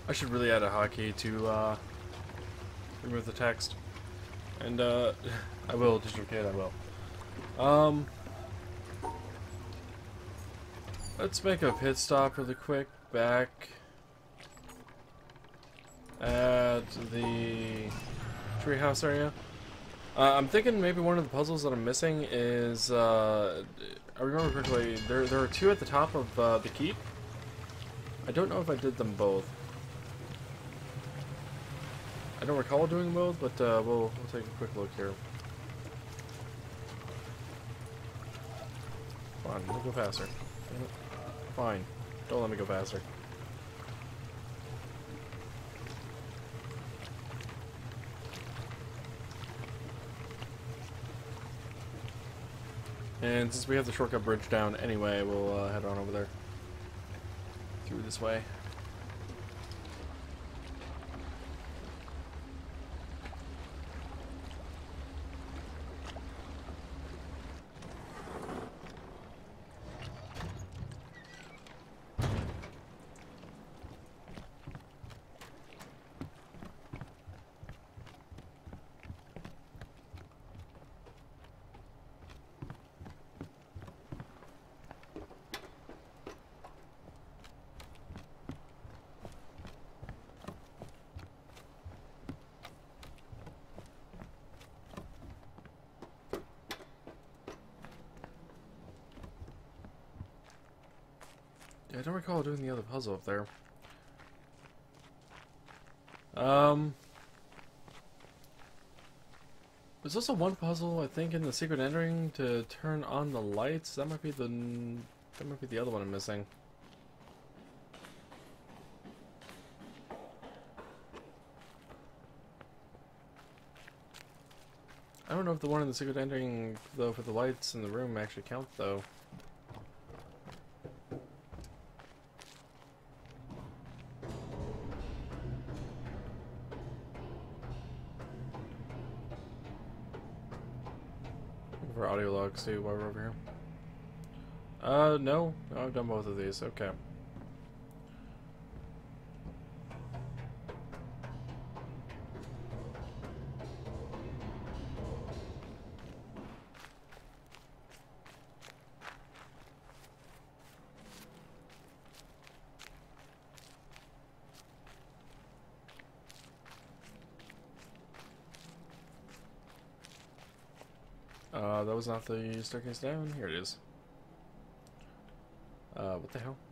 I should really add a hotkey to remove the text. And I will, Digital Kid, I will. Let's make a pit stop really quick back at the treehouse area. I'm thinking maybe one of the puzzles that I'm missing is, I remember correctly, there are two at the top of the keep. I don't know if I did them both. I don't recall doing both, but we'll take a quick look here. Come on, let me go faster. Fine, don't let me go faster. And since we have the shortcut bridge down anyway, we'll head on over there. Through this way. Yeah, I don't recall doing the other puzzle up there. There's also one puzzle, I think, in the secret ending to turn on the lights. That might be the other one I'm missing. I don't know if the one in the secret ending, though, for the lights in the room actually count, though. For audio logs too while we're over here. No, I've done both of these. Okay. That was not the staircase down. Here it is. What the hell?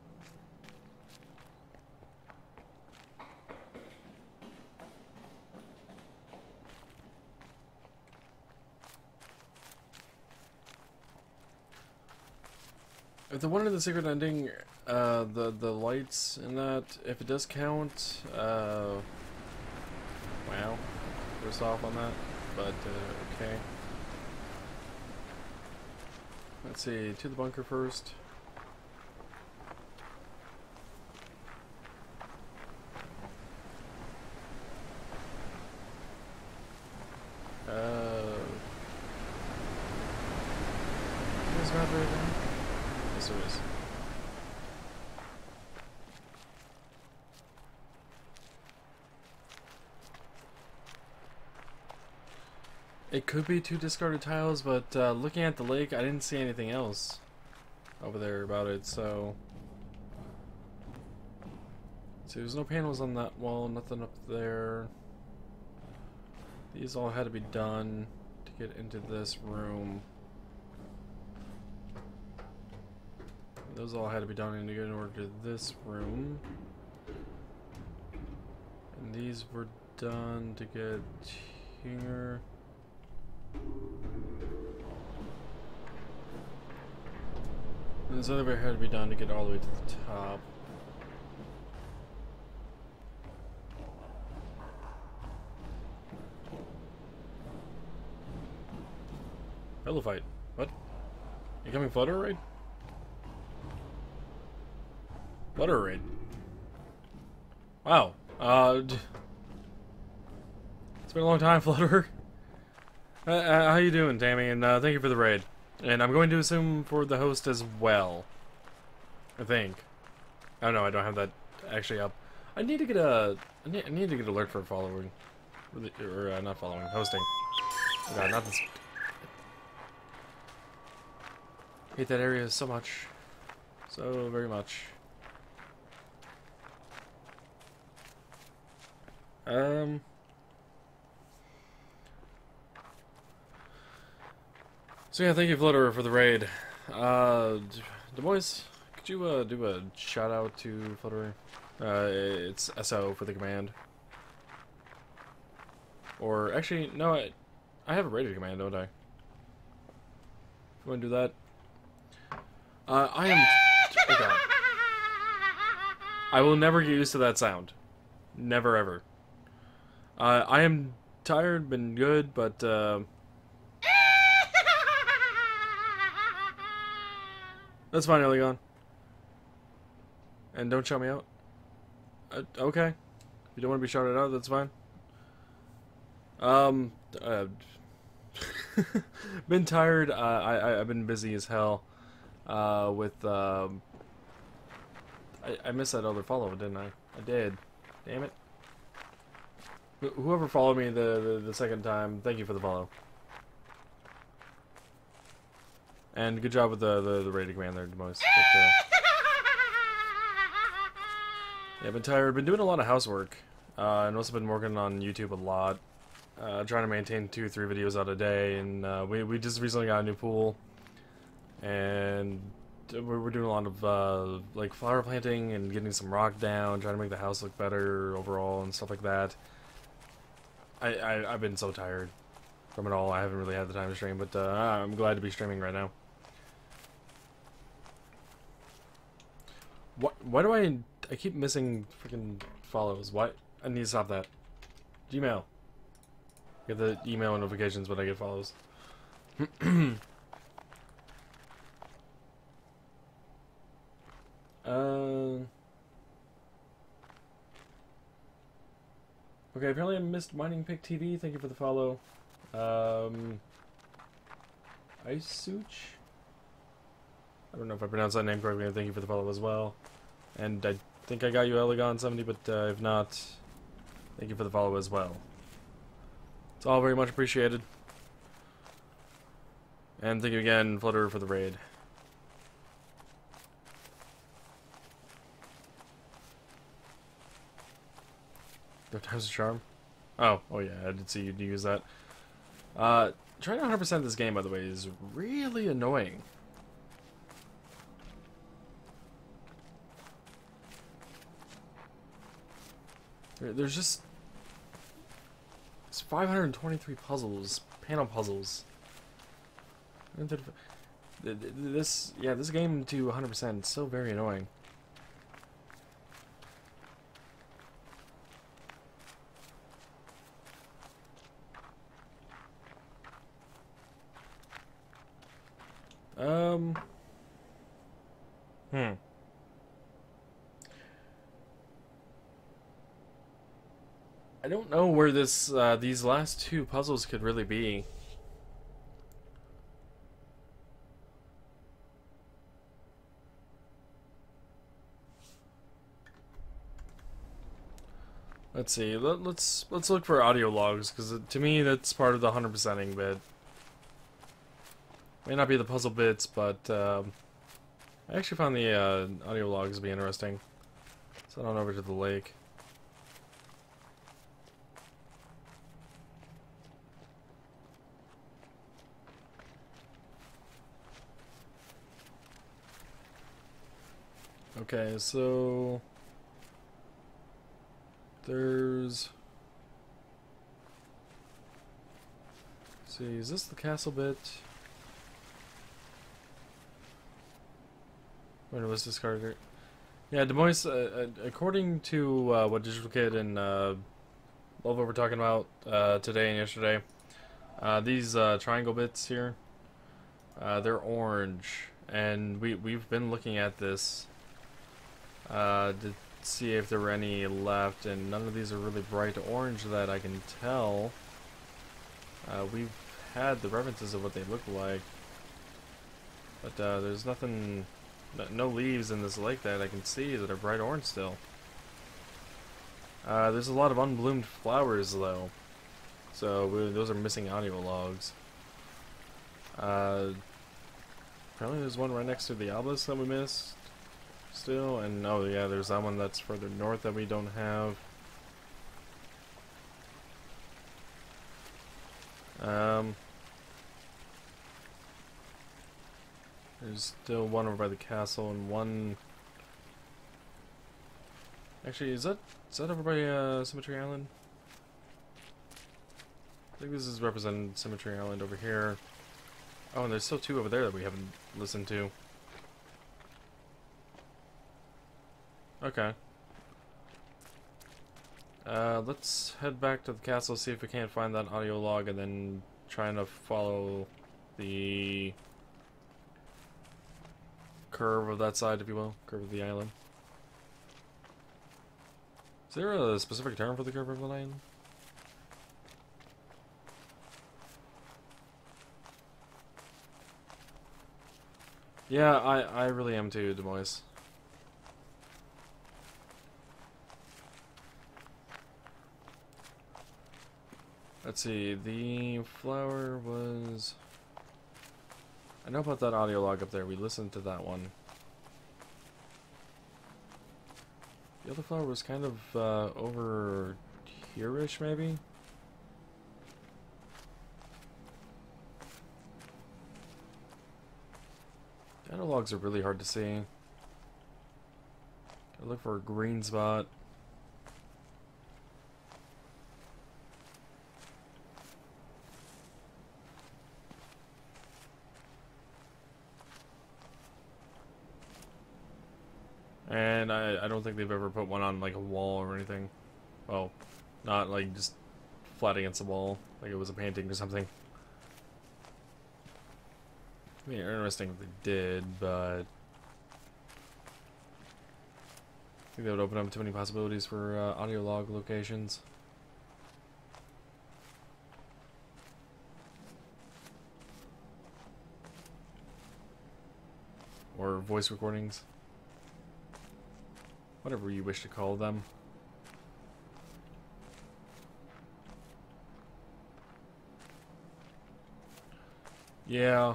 If the one in the secret ending, the lights in that, if it does count, wow, first off on that, but okay. Let's see, to the bunker first. Is not very down? Yes, it is. It could be two discarded tiles, but looking at the lake, I didn't see anything else over there about it, so... See, there's no panels on that wall, nothing up there. These all had to be done to get into this room. Those all had to be done to get in order to this room. And these were done to get here. And this other bit had to be done to get all the way to the top. Hello fight. What? You coming Flutter Raid? Flutter Raid. Wow. It's been a long time, Flutter. How you doing, Tammy? And thank you for the raid. And I'm going to assume for the host as well. I think. I don't know, I don't have that actually up. I need to get a. I need to get alert for following, or not following, hosting. Oh God, not this. Hate that area so much, so very much. So yeah, thank you, Flutterer, for the raid. Demois, could you do a shout out to Flutterer? It's SO for the command. Or actually, no, I have a rated command, don't I? You want to do that? I am. Oh God. I will never get used to that sound. Never ever. I am tired, been good, but that's fine, Ellegon. And don't shout me out. Okay. If you don't want to be shouted out, that's fine. Been tired. I've been busy as hell. With I missed that other follow, didn't I? I did. Damn it. Whoever followed me the second time, thank you for the follow. And good job with the rating command there, Demois. Yeah, I've been tired. Been doing a lot of housework. And also been working on YouTube a lot. Trying to maintain 2-3 videos out a day. And we just recently got a new pool. And we're doing a lot of like flower planting and getting some rock down, trying to make the house look better overall and stuff like that. I've been so tired from it all. I haven't really had the time to stream, but I'm glad to be streaming right now. Why do I keep missing freaking follows? Why? I need to stop that. Gmail. Get the email notifications when I get follows. Okay, apparently I missed Mining Pick TV. Thank you for the follow. Ice Such? I don't know if I pronounced that name correctly. Thank you for the follow as well. And I think I got you Ellegon70, but if not, thank you for the follow as well. It's all very much appreciated. And thank you again, Flutterer, for the raid. Third time's a charm? Oh yeah, I did see you use that. Trying to 100% this game, by the way, is really annoying. There's just... It's 523 puzzles, panel puzzles. This game to 100% is so very annoying. I don't know where this these last two puzzles could really be. Let's see. Let's look for audio logs, because to me that's part of the 100%ing bit. May not be the puzzle bits, but I actually found the audio logs to be interesting. So on over to the lake. Okay, so there's... Let's see, is this the castle bit? When it was discarded? Yeah, Demois, according to what Digital Kid and Lova were talking about today and yesterday, these triangle bits here, they're orange, and we've been looking at this to see if there were any left, and none of these are really bright orange that I can tell. We've had the references of what they look like, but there's nothing, no leaves in this lake that I can see that are bright orange still. There's a lot of unbloomed flowers, though. So those are missing audio logs. Apparently there's one right next to the obelisk that we missed still. And oh yeah, there's that one that's further north that we don't have. There's still one over by the castle and one... Actually, is that over by Symmetry Island? I think this is representing Symmetry Island over here. Oh, and there's still two over there that we haven't listened to. Okay. Let's head back to the castle, see if we can't find that audio log, and then trying to follow the curve of that side, if you will. Curve of the island. Is there a specific term for the curve of the island? Yeah, I really am too, Demois. Let's see, the flower was... I know about that audio log up there, we listened to that one. The other flower was kind of over here-ish, maybe? Audio logs are really hard to see. I look for a green spot. And I don't think they've ever put one on like a wall or anything. Well, not like just flat against the wall, like it was a painting or something. I mean, interesting if they did, but I think that would open up too many possibilities for audio log locations. Or voice recordings. Whatever you wish to call them. Yeah.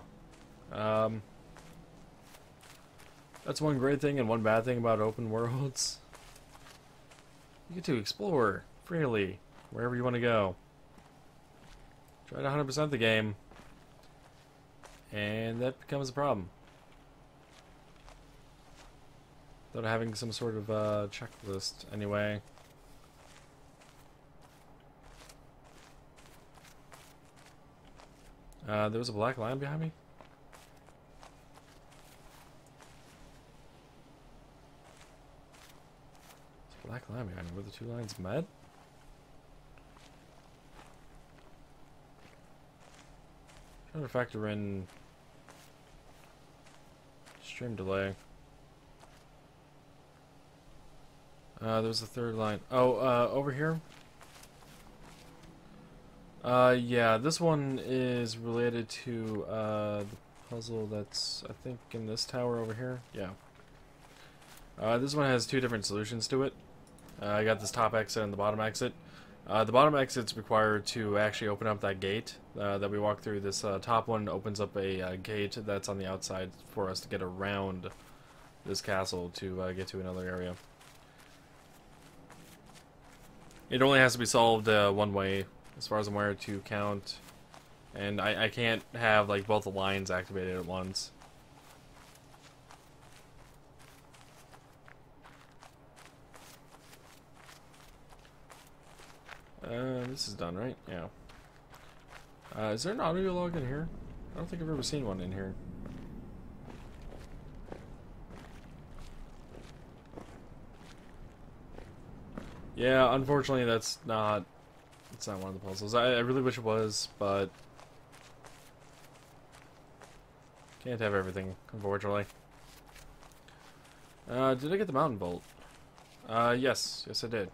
That's one great thing and one bad thing about open worlds. You get to explore freely wherever you want to go. Try to 100% the game, and that becomes a problem. Without having some sort of checklist, anyway. There was a black line behind me? There's a black line behind me. Were the two lines met? Trying to factor in stream delay. There's a third line. Oh, over here? Yeah, this one is related to, the puzzle that's, I think, in this tower over here. Yeah. This one has two different solutions to it. I got this top exit and the bottom exit. The bottom exit's required to actually open up that gate that we walk through. This top one opens up a gate that's on the outside for us to get around this castle to get to another area. It only has to be solved one way, as far as I'm aware, to count. And I can't have like both the lines activated at once. This is done, right? Yeah. Is there an audio log in here? I don't think I've ever seen one in here. Yeah, unfortunately that's not... It's not one of the puzzles. I really wish it was, but... Can't have everything, unfortunately. Did I get the mountain bolt? Yes. Yes, I did.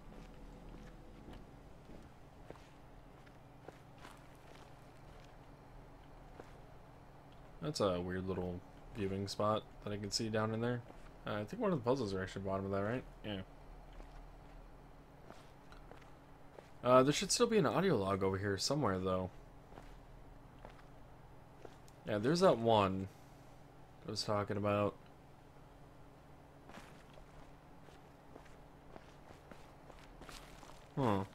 That's a weird little viewing spot that I can see down in there. I think one of the puzzles are actually bottom of that, right? Yeah. There should still be an audio log over here somewhere, though. Yeah, there's that one I was talking about. Huh.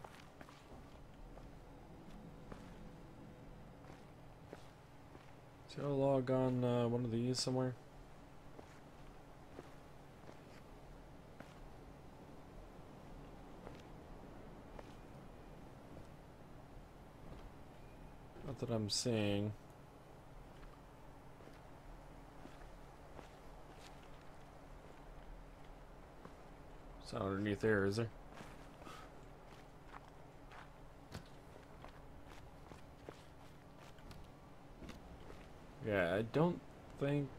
See a log on one of these somewhere? Not that I'm seeing. It's not underneath there, is there? Yeah, I don't think...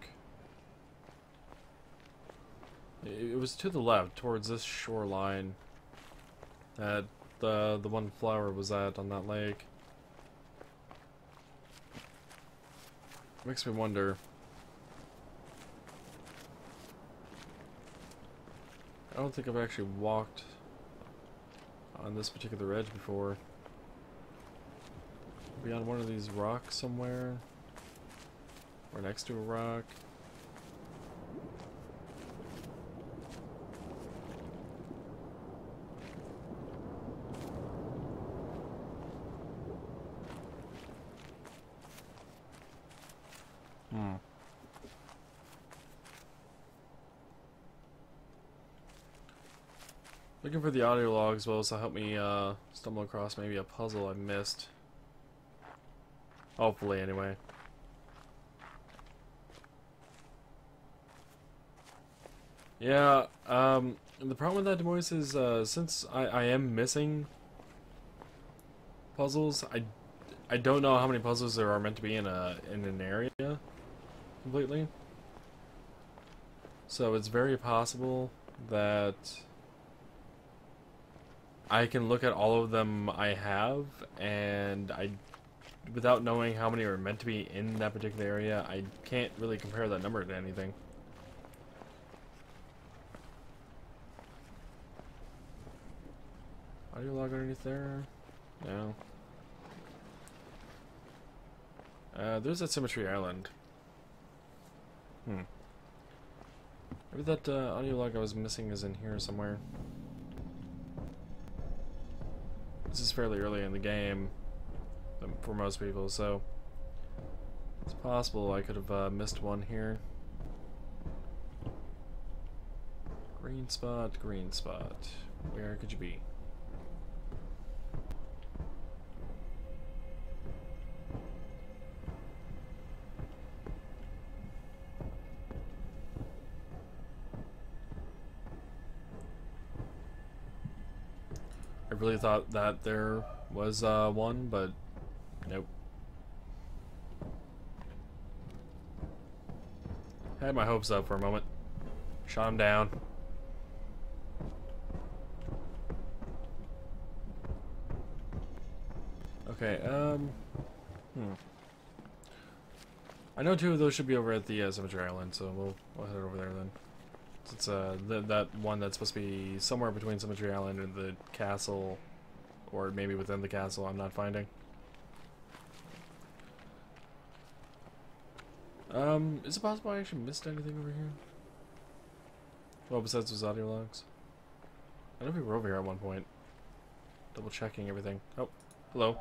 It was to the left, towards this shoreline, that the one flower was at on that lake. Makes me wonder. I don't think I've actually walked on this particular edge before. Maybe on one of these rocks somewhere, or next to a rock. Looking for the audio logs will also help me stumble across maybe a puzzle I missed. Hopefully, anyway. Yeah, the problem with that, Demois, is since I am missing puzzles, I don't know how many puzzles there are meant to be in an area completely. So it's very possible that I can look at all of them I have, and without knowing how many are meant to be in that particular area, I can't really compare that number to anything. Audio log underneath there? No. There's that Symmetry Island. Maybe that audio log I was missing is in here somewhere. This is fairly early in the game for most people, so it's possible I could have missed one here. Green spot, green spot. Where could you be? I really thought that there was one, but nope. Had my hopes up for a moment. Shot him down. Okay, I know two of those should be over at the Symmetry Island, so we'll head over there then. It's that one that's supposed to be somewhere between Symmetry Island and the castle, or maybe within the castle. I'm not finding. Is it possible I actually missed anything over here? Well, besides those audio logs. I know we were over here at one point, double checking everything. Oh, hello.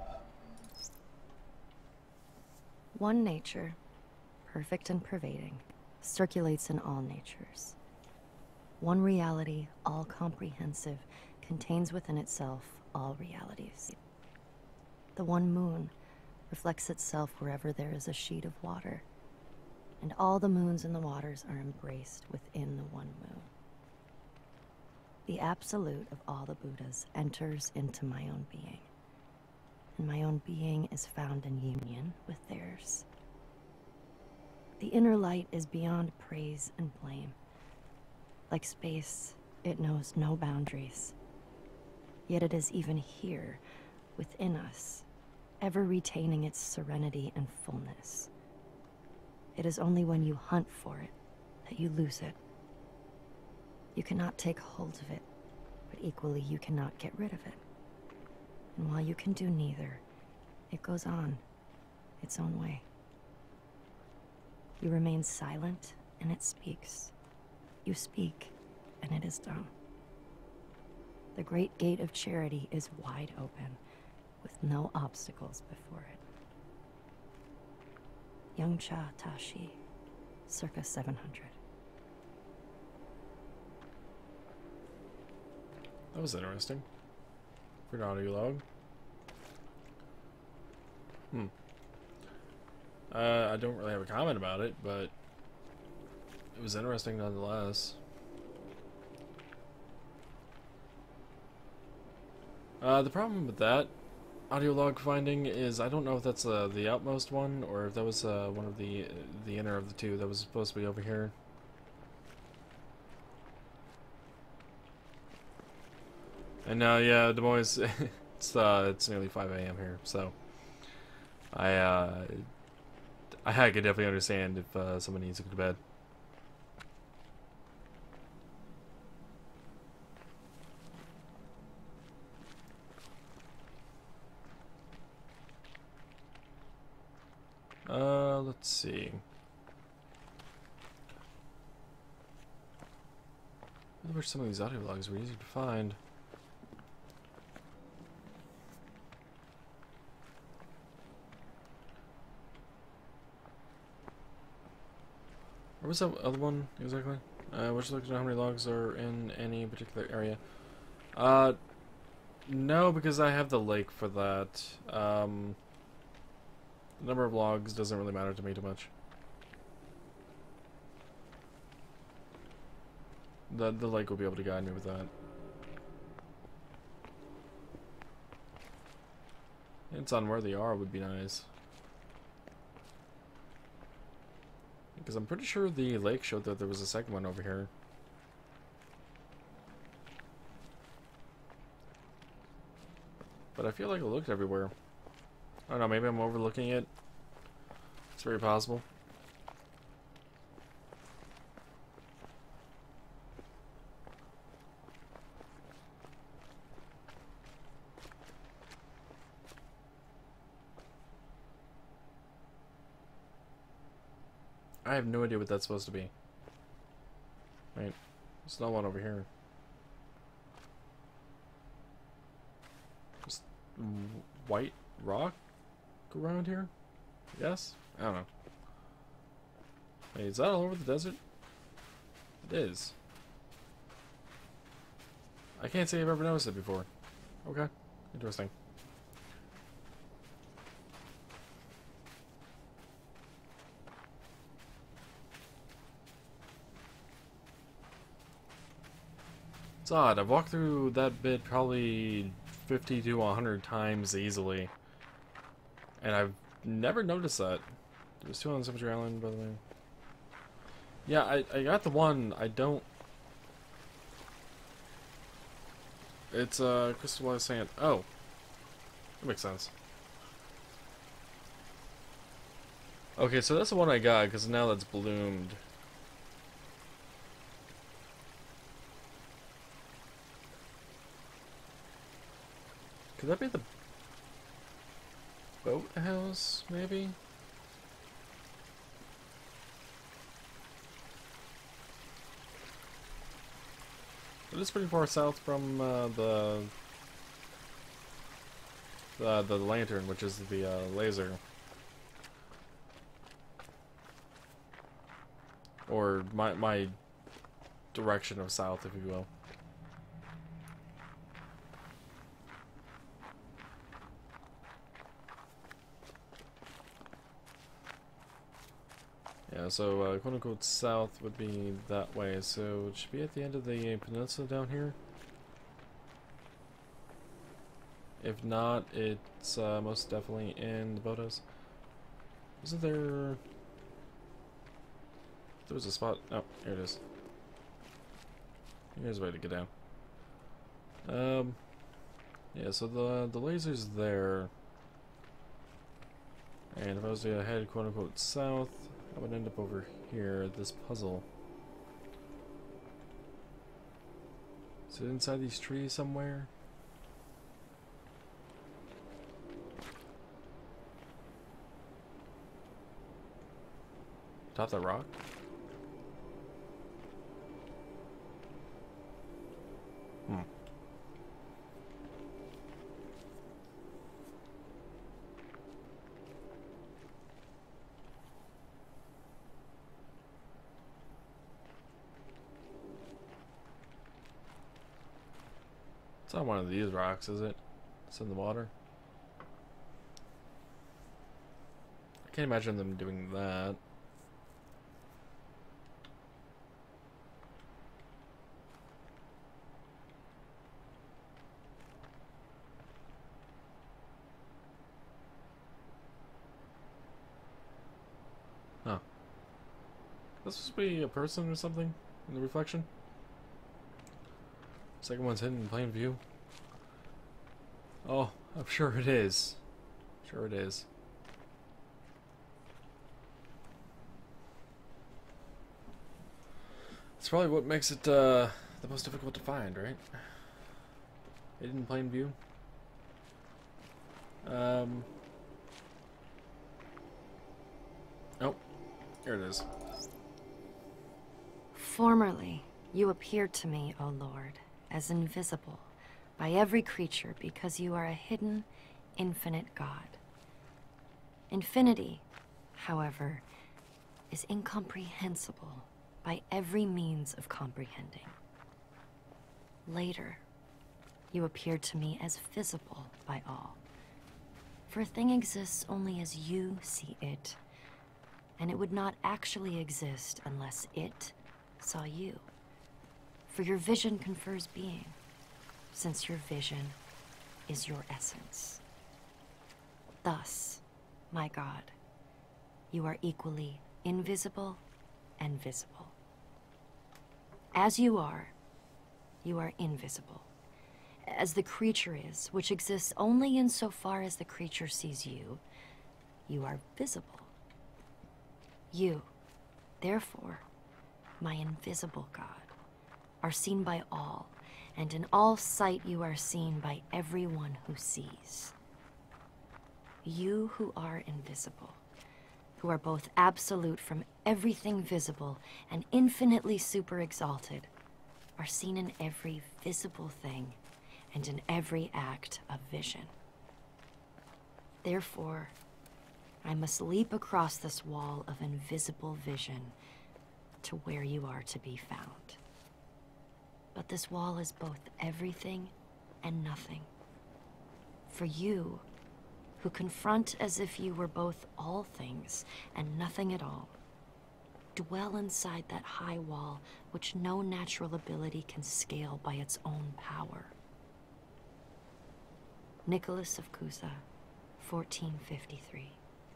One nature, perfect and pervading, circulates in all natures. One reality, all-comprehensive, contains within itself all realities. The one moon reflects itself wherever there is a sheet of water, and all the moons and the waters are embraced within the one moon. The absolute of all the Buddhas enters into my own being, and my own being is found in union with theirs. The inner light is beyond praise and blame. Like space, it knows no boundaries. Yet it is even here, within us, ever retaining its serenity and fullness. It is only when you hunt for it that you lose it. You cannot take hold of it, but equally you cannot get rid of it. And while you can do neither, it goes on, its own way. You remain silent, and it speaks. You speak, and it is done. The great gate of charity is wide open, with no obstacles before it. Yongcha Tashi, circa 700. That was interesting. For an audio log. I don't really have a comment about it, but it was interesting nonetheless. The problem with that audio log finding is I don't know if that's the outmost one or if that was one of the inner of the two that was supposed to be over here. And now, yeah, Des Moines, it's nearly 5 a.m. here, so I could definitely understand if someone needs to go to bed. Let's see. I wish some of these audio logs were easy to find. Where was that other one exactly? Would you like to know how many logs are in any particular area? No, because I have the lake for that. The number of logs doesn't really matter to me too much. The lake will be able to guide me with that. It's on where they are would be nice. Because I'm pretty sure the lake showed that there was a second one over here. But I feel like I looked everywhere. I don't know, maybe I'm overlooking it. It's very possible. I have no idea what that's supposed to be. Wait, there's no one over here. Just white rock around here? Yes? I don't know. Wait, is that all over the desert? It is. I can't say I've ever noticed it before. Okay, interesting. It's odd. I've walked through that bit probably 50 to 100 times easily. And I've never noticed that. There's two on Cemetery Island, by the way. Yeah, I got the one. I don't... It's crystallized sand. Oh. That makes sense. Okay, so that's the one I got, because now that's bloomed. Could that be the boathouse, maybe? It is pretty far south from the lantern, which is the laser. Or my direction of south, if you will. Yeah, so quote-unquote south would be that way, so it should be at the end of the peninsula down here. If not, it's most definitely in the boathouse. Isn't there... There was a spot... Oh, here it is. Here's a way to get down. Yeah, so the laser's there. And if I was to head quote-unquote south, I would end up over here at this puzzle. Is it inside these trees somewhere? Top of that rock? Hmm. It's not one of these rocks, is it? It's in the water. I can't imagine them doing that. Huh. This supposed to be a person or something in the reflection? Second one's hidden in plain view. Oh, I'm sure it is. Sure it is. It's probably what makes it the most difficult to find, right? Hidden in plain view. Oh, here it is. Formerly, you appeared to me, O Lord, as invisible by every creature because you are a hidden, infinite God. Infinity, however, is incomprehensible by every means of comprehending. Later, you appeared to me as visible by all. For a thing exists only as you see it, and it would not actually exist unless it saw you. For your vision confers being, since your vision is your essence. Thus, my God, you are equally invisible and visible. As you are invisible. As the creature is, which exists only insofar as the creature sees you, you are visible. You, therefore, my invisible God, are seen by all, and in all sight you are seen by everyone who sees. You who are invisible, who are both absolute from everything visible and infinitely super exalted, are seen in every visible thing and in every act of vision. Therefore, I must leap across this wall of invisible vision to where you are to be found. But this wall is both everything and nothing. For you, who confront as if you were both all things and nothing at all, dwell inside that high wall which no natural ability can scale by its own power. Nicholas of Cusa, 1453.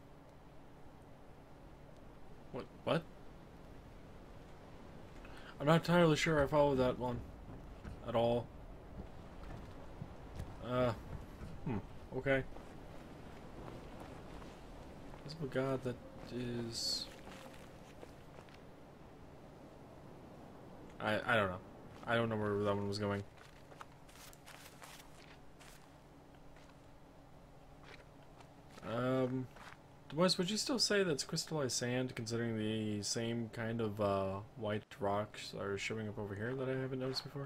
What? I'm not entirely sure I followed that one at all. Okay. Visible God, that is... I don't know. I don't know where that one was going. Boys, would you still say that's crystallized sand, considering the same kind of white rocks are showing up over here that I haven't noticed before?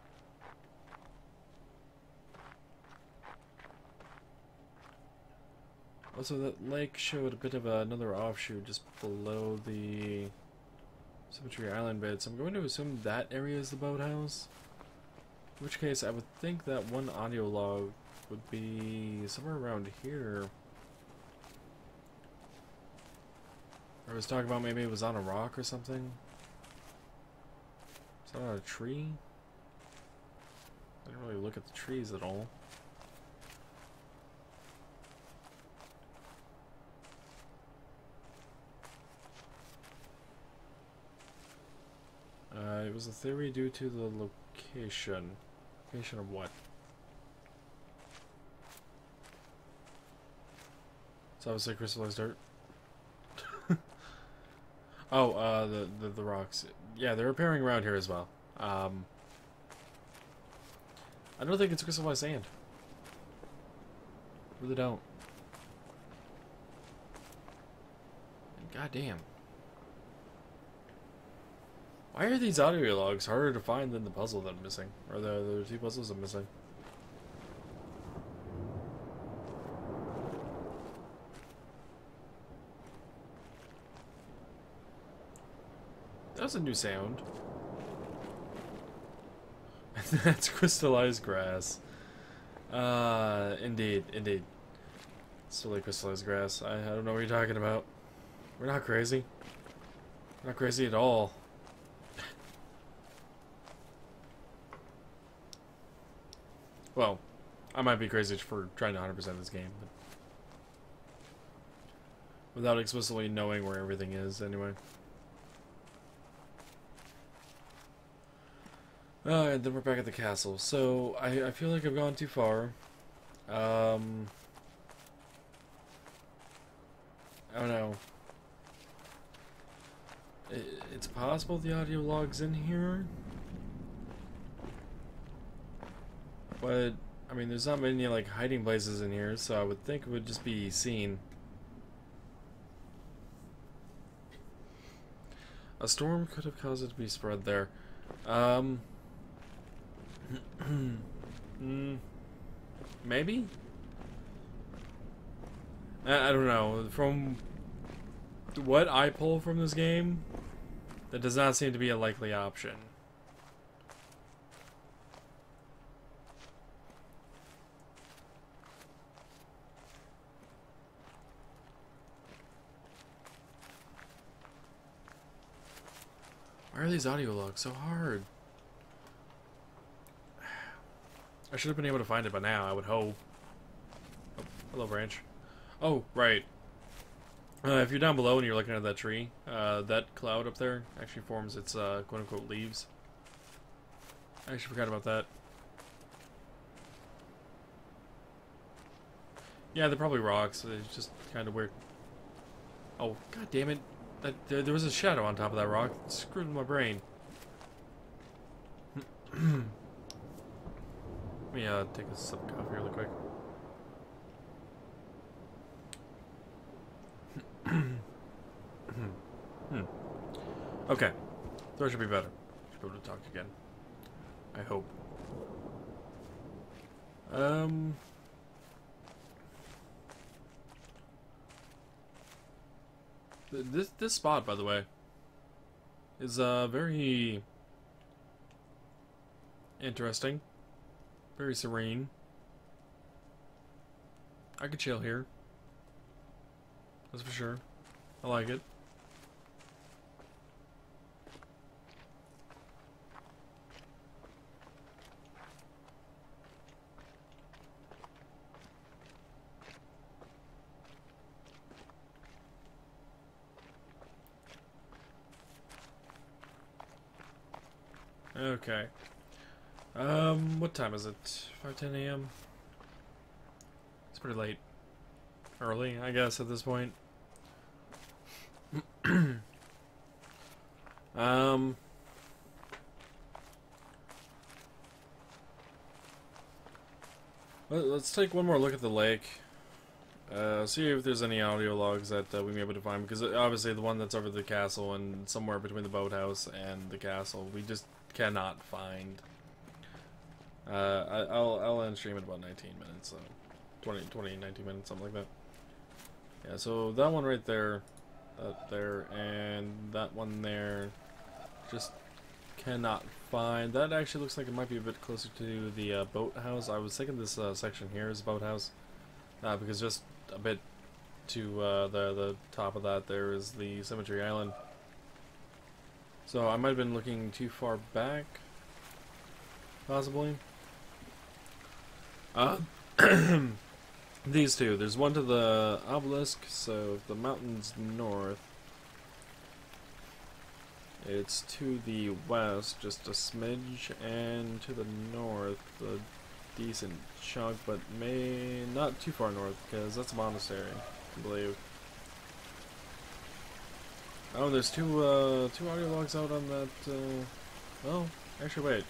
Also, that lake showed a bit of another offshoot just below the Symmetry Island bit, so I'm going to assume that area is the boathouse. In which case, I would think that one audio log would be somewhere around here. I was talking about maybe it was on a rock or something. Is that on a tree? I didn't really look at the trees at all. It was a theory due to the location. Location of what? It's obviously crystallized dirt. Oh, the rocks. Yeah, they're appearing around here as well. I don't think it's crystallized sand. Really don't. God damn. Why are these audio logs harder to find than the puzzle that I'm missing? Or the two puzzles I'm missing? That was a new sound. That's crystallized grass. Indeed, indeed. Still like crystallized grass. I don't know what you're talking about. We're not crazy. We're not crazy at all. Well, I might be crazy for trying to 100% this game, but without explicitly knowing where everything is, anyway. And then we're back at the castle. So, I feel like I've gone too far. I don't know. It's possible the audio log's in here. But, I mean, there's not many, like, hiding places in here, so I would think it would just be seen. A storm could have caused it to be spread there. Maybe? I don't know. From what I pull from this game, that does not seem to be a likely option. Why are these audio logs so hard? I should have been able to find it by now, I would hope. Oh, hello, branch. Oh, right. If you're down below and you're looking at that tree, that cloud up there actually forms its quote-unquote leaves. I actually forgot about that. Yeah, they're probably rocks. It's just kind of weird. Oh, god damn it. There was a shadow on top of that rock. It screwed with my brain. Let me take a sip of coffee really quick. Okay. Throw should be better. Should be able to talk again. I hope. This spot, by the way, is very interesting. Very serene. I could chill here. That's for sure. I like it. Okay. What time is it? 5:10 a.m. It's pretty late. Early, I guess, at this point. Let's take one more look at the lake. See if there's any audio logs that we may be able to find, because obviously the one that's over the castle and somewhere between the boathouse and the castle, we just cannot find. I'll end stream in about 19 minutes, so 19 minutes, something like that. Yeah, so that one right there, that there, and that one there, just cannot find. That actually looks like it might be a bit closer to the boathouse. I was thinking this section here is boathouse, because just a bit to the top of that there is the Cemetery Island. So I might have been looking too far back, possibly. These two. There's one to the obelisk, so the mountain's north. It's to the west, just a smidge, and to the north, a decent chunk, but not too far north, because that's a monastery, I believe. Oh, there's two audio logs out on that, well, actually, wait.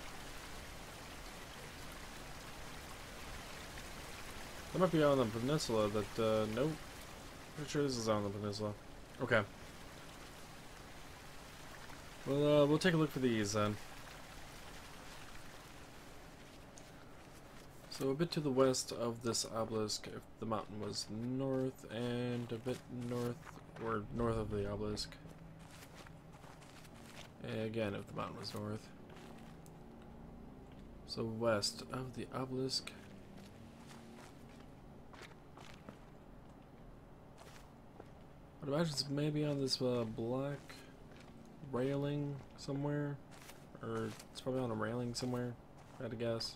That might be out on the peninsula, that, nope. Pretty sure this is out on the peninsula. Okay. Well, we'll take a look for these then. So a bit to the west of this obelisk, if the mountain was north, and a bit north, or north of the obelisk. Again, if the mountain was north. So west of the obelisk. I'd imagine it's maybe on this black railing somewhere. Or it's probably on a railing somewhere, I had to guess.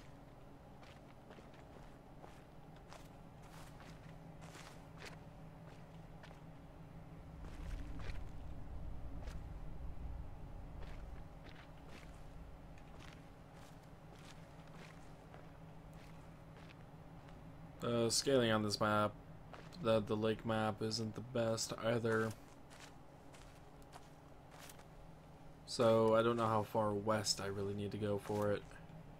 Scaling on this map, the lake map isn't the best either. So I don't know how far west I really need to go for it.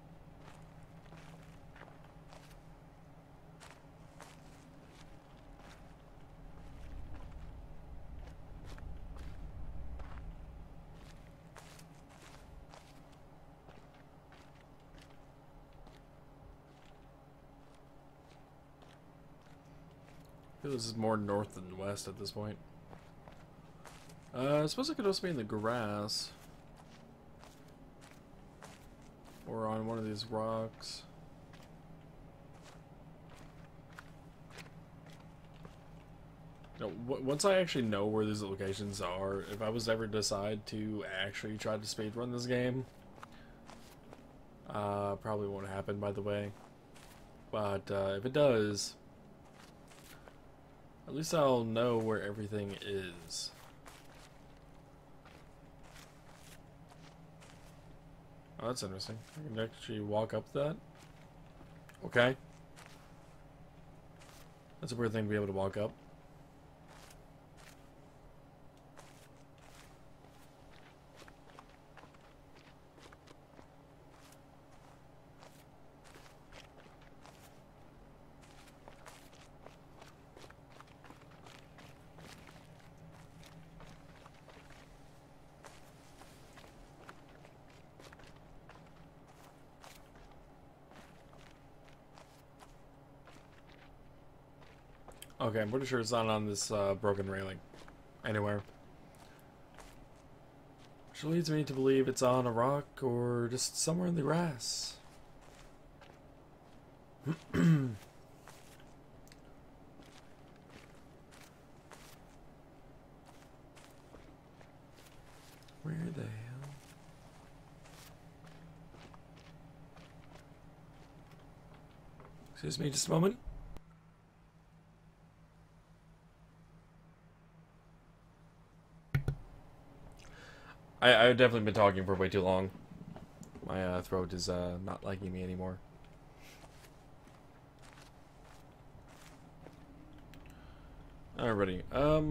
I feel this is more north than west at this point. I suppose it could also be in the grass. Or on one of these rocks. You know, once I actually know where these locations are, if I was to ever decide to actually try to speedrun this game, probably won't happen, by the way. But if it does, at least I'll know where everything is. Oh, that's interesting. I can actually walk up that. Okay. That's a weird thing to be able to walk up. Okay, I'm pretty sure it's not on this broken railing anywhere. Which leads me to believe it's on a rock or just somewhere in the grass. Where the hell? Excuse me just a moment. I've definitely been talking for way too long. My throat is not liking me anymore. Alrighty.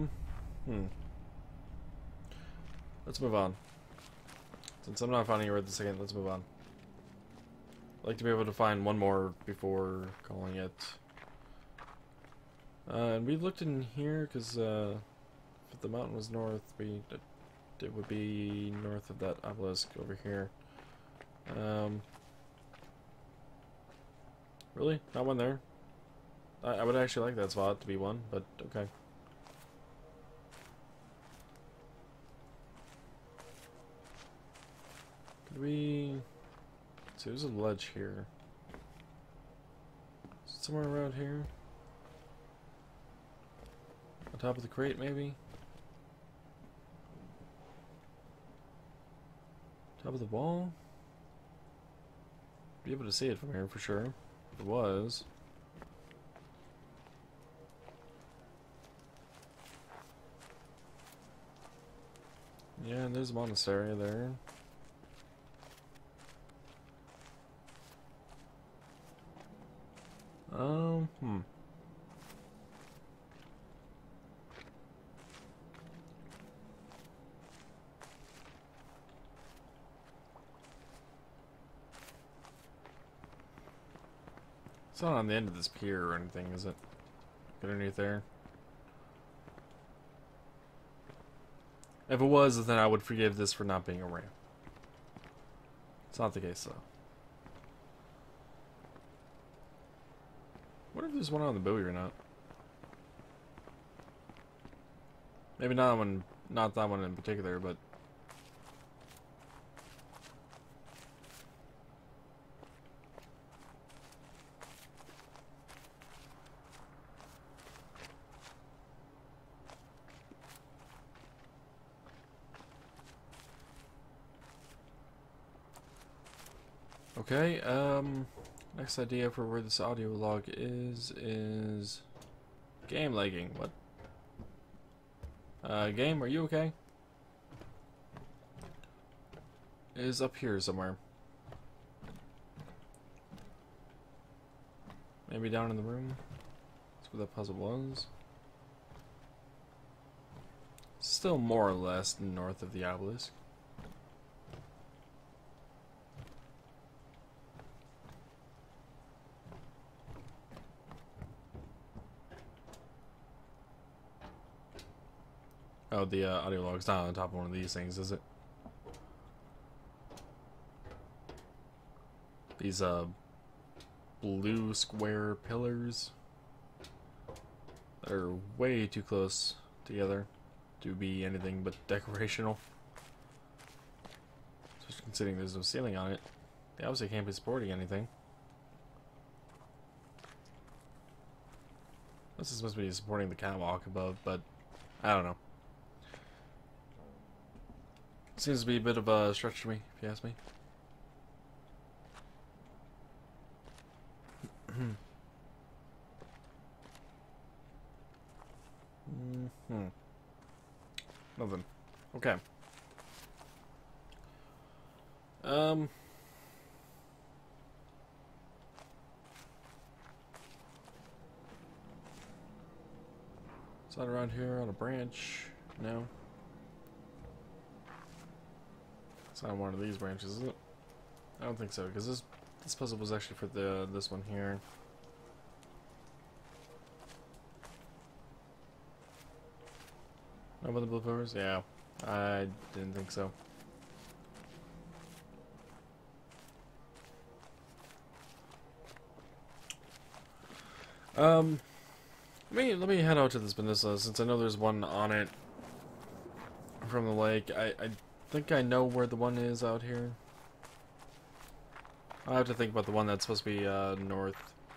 Let's move on. Since I'm not finding it right this second, let's move on. I'd like to be able to find one more before calling it. And we looked in here because if the mountain was north, it would be north of that obelisk over here. Really? Not one there? I would actually like that spot to be one, but okay. Could we... So there's a ledge here. Is it somewhere around here? On top of the crate, maybe? Top of the wall? Be able to see it from here for sure. If it was. Yeah, and there's a monastery there. It's not on the end of this pier or anything, is it? Get underneath there. If it was, then I would forgive this for not being a ramp. It's not the case, though. What if there's one on the buoy or not? Maybe not that one, not that one in particular, but... Okay, next idea for where this audio log is game lagging. What? Game, are you okay? Is up here somewhere. Maybe down in the room? That's where that puzzle was. Still more or less north of the obelisk. Oh, the audio log's not on top of one of these things, is it? These blue square pillars that are way too close together to be anything but decorational. Especially considering there's no ceiling on it. They obviously can't be supporting anything. This is supposed to be supporting the catwalk above, but I don't know. Seems to be a bit of a stretch to me, if you ask me. Nothing. Okay. Is that around here on a branch? No. It's not one of these branches, is it? I don't think so, because this puzzle was actually for this one here. No, with the blue pillars? Yeah, I didn't think so. Let me head out to this peninsula since I know there's one on it from the lake. I think I know where the one is out here. I have to think about the one that's supposed to be north.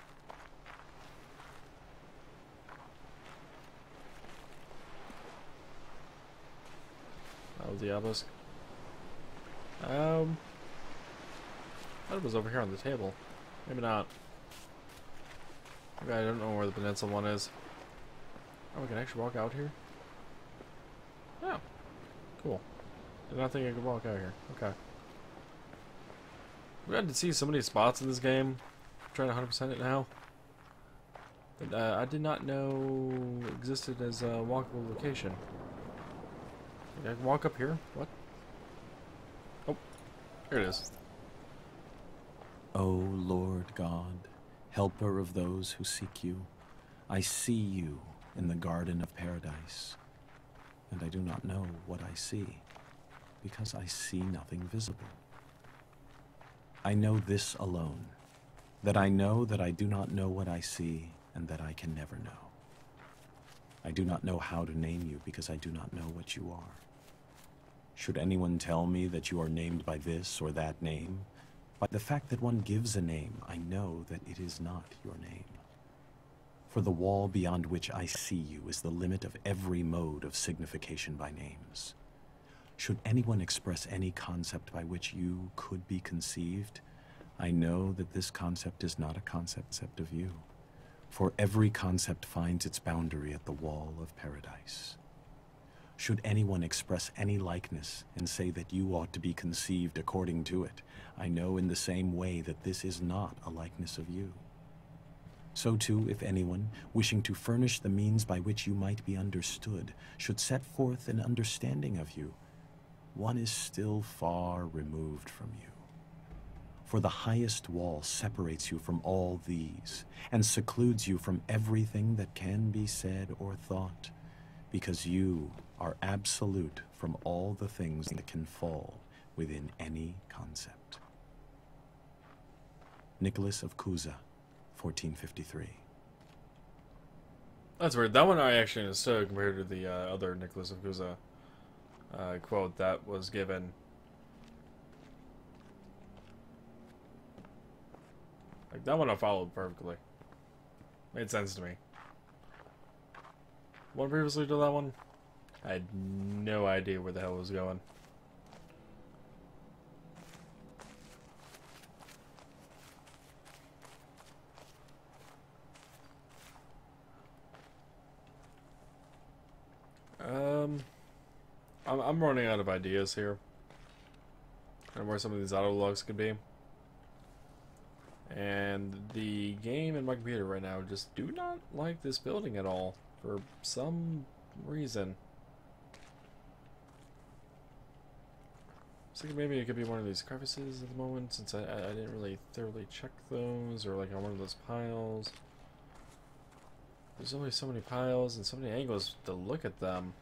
Oh, the obelisk. I thought it was over here on the table. Maybe not. Okay, I don't know where the peninsula one is. Oh, we can actually walk out here? Oh, cool. Did not think I could walk out here. Okay. We had to see so many spots in this game. I'm trying to 100% it now. That I did not know existed as a walkable location. I can walk up here? What? Oh, here it is. O Lord God, helper of those who seek you, I see you in the garden of paradise, and I do not know what I see, because I see nothing visible. I know this alone, that I know that I do not know what I see, and that I can never know. I do not know how to name you, because I do not know what you are. Should anyone tell me that you are named by this or that name, by the fact that one gives a name, I know that it is not your name. For the wall beyond which I see you is the limit of every mode of signification by names. Should anyone express any concept by which you could be conceived, I know that this concept is not a concept of you. For every concept finds its boundary at the wall of paradise. Should anyone express any likeness and say that you ought to be conceived according to it, I know in the same way that this is not a likeness of you. So too, if anyone, wishing to furnish the means by which you might be understood, should set forth an understanding of you, one is still far removed from you. For the highest wall separates you from all these, and secludes you from everything that can be said or thought, because you are absolute from all the things that can fall within any concept. Nicholas of Cusa, 1453. That's weird. That one I actually understood compared to the other Nicholas of Cusa quote that was given. Like, that one I followed perfectly. Made sense to me. One previously to that one, I had no idea where the hell it was going. I'm running out of ideas here. And where some of these auto logs could be. And the game and my computer right now just do not like this building at all. For some reason. I was thinking maybe it could be one of these crevices at the moment, since I didn't really thoroughly check those, or like on one of those piles. There's only so many piles and so many angles to look at them.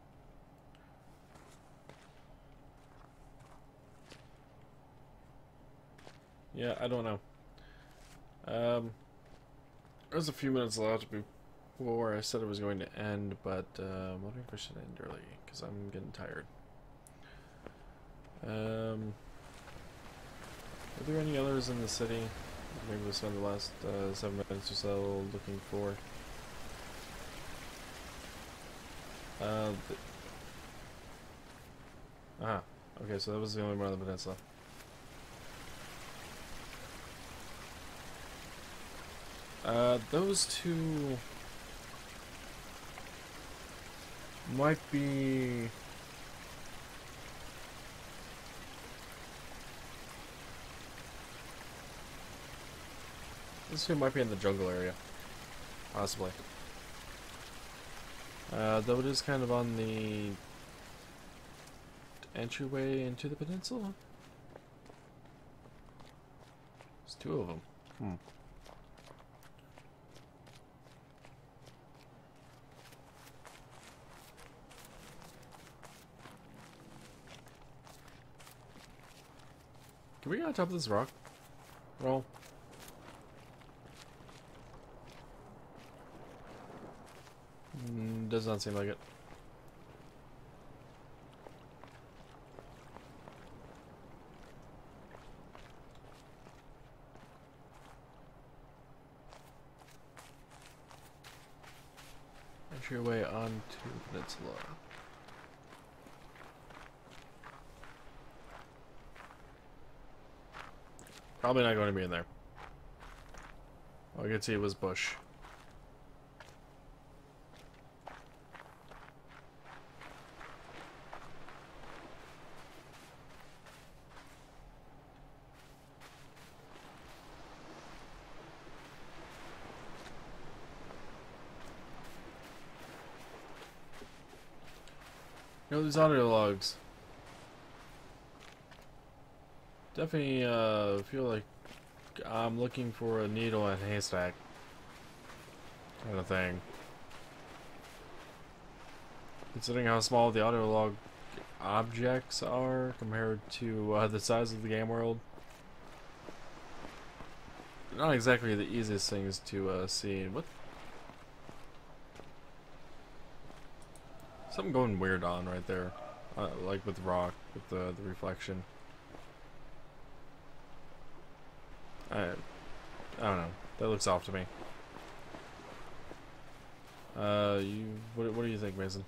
Yeah, I don't know. There's a few minutes left before I said it was going to end, but I'm wondering if I should end early, because I'm getting tired. Are there any others in the city? Maybe we'll spend the last 7 minutes or so looking for. Okay, so that was the only one on the peninsula. Those two might be... Those two might be in the jungle area. Possibly. Though it is kind of on the entryway into the peninsula. There's two of them. Can we get on top of this rock? Roll. Does not seem like it. Entryway onto the peninsula. Probably not going to be in there. All I could see was bush. You know, these audio logs. Definitely feel like I'm looking for a needle in a haystack kind of thing. Considering how small the audio log objects are compared to the size of the game world. Not exactly the easiest things to see. What? Something going weird on right there. Like with the rock, with the reflection. I don't know. That looks off to me. What do you think, Mason?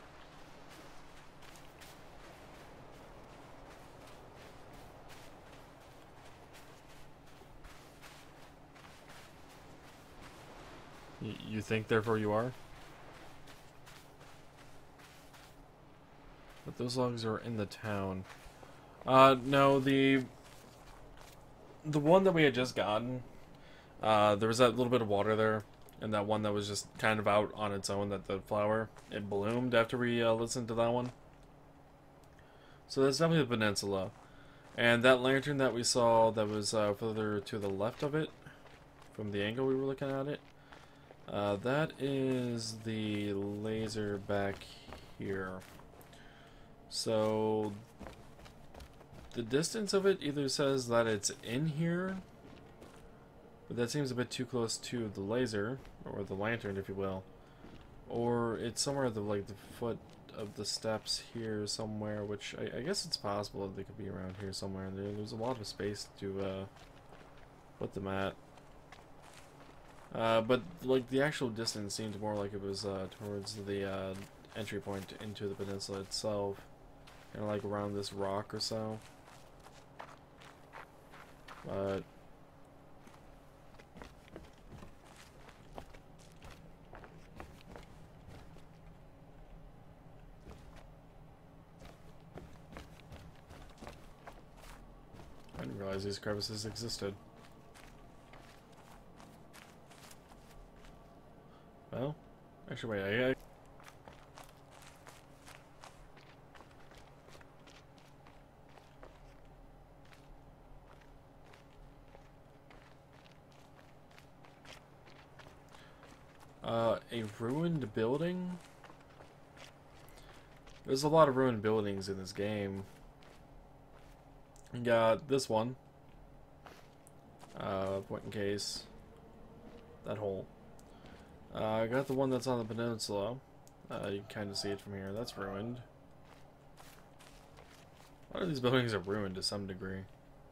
You think, therefore you are? But those logs are in the town. No, the one that we had just gotten, there was that little bit of water there, and that one that was just kind of out on its own, that the flower, it bloomed after we listened to that one. So that's definitely the peninsula. And that lantern that we saw that was further to the left of it, from the angle we were looking at it, that is the laser back here. So the distance of it either says that it's in here, but that seems a bit too close to the laser, or the lantern, if you will. Or it's somewhere at the, like, the foot of the steps here somewhere, which I guess it's possible that they could be around here somewhere. There's a lot of space to put them at. But, like, the actual distance seemed more like it was towards the entry point into the peninsula itself. Kind of like around this rock or so. But I didn't realize these crevices existed. Well, actually, wait. A ruined building? There's a lot of ruined buildings in this game. You got this one. Point in case. That hole. I got the one that's on the peninsula. You can kind of see it from here. That's ruined. A lot of these buildings are ruined to some degree.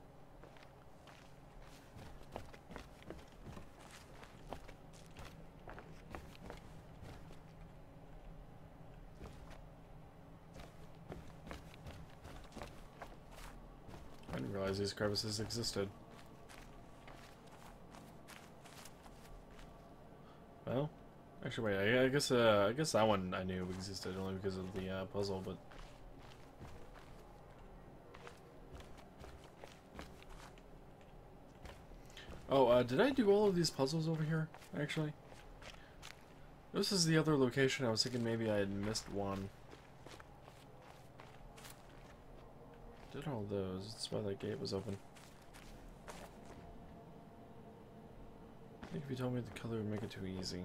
I didn't realize these crevices existed. Well, actually, wait. I guess that one I knew existed only because of the puzzle, but. Oh, did I do all of these puzzles over here? Actually, this is the other location. I was thinking maybe I had missed one. Did all those. That's why that gate was open. I think if you told me the color would make it too easy.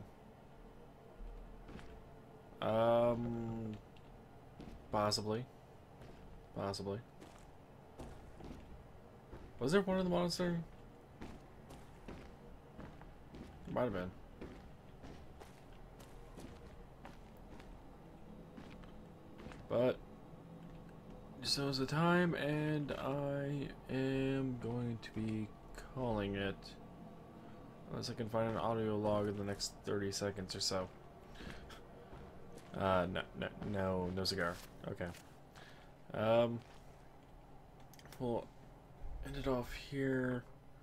Possibly. Possibly. Was there one in the monastery? There might have been. But so is the time, and I am going to be calling it, unless I can find an audio log in the next 30 seconds or so. No cigar. Okay. We'll end it off here.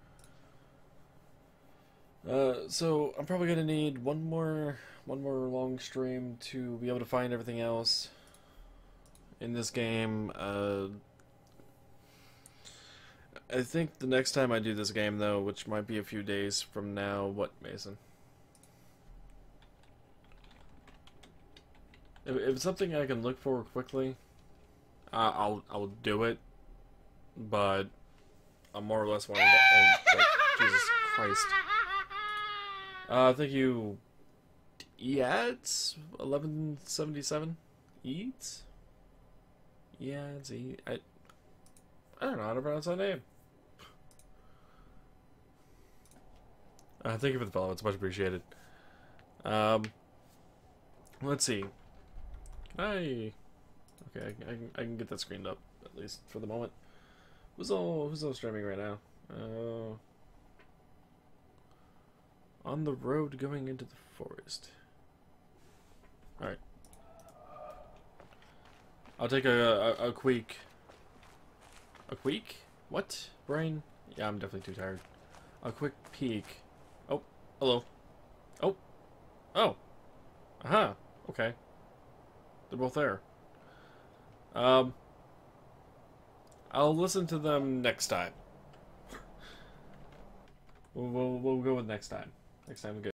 So I'm probably gonna need one more long stream to be able to find everything else in this game. I think the next time I do this game, though, which might be a few days from now. What, Mason? If it's something I can look for quickly, I'll do it. But I'm more or less wanting to end. Like, Jesus Christ. Thank you. Eats 1177. Eats. Yeah, it's I don't know how to pronounce that name. Thank you for the follow. It's much appreciated. Let's see. Okay, I can get that screened up at least for the moment. Who's all streaming right now? On the road going into the forest. All right. I'll take a queek. A queek? What? Brain? Yeah, I'm definitely too tired. A quick peek. Oh, hello. Oh. Oh. Aha. Okay. They're both there. I'll listen to them next time. We'll go with next time. Next time we go.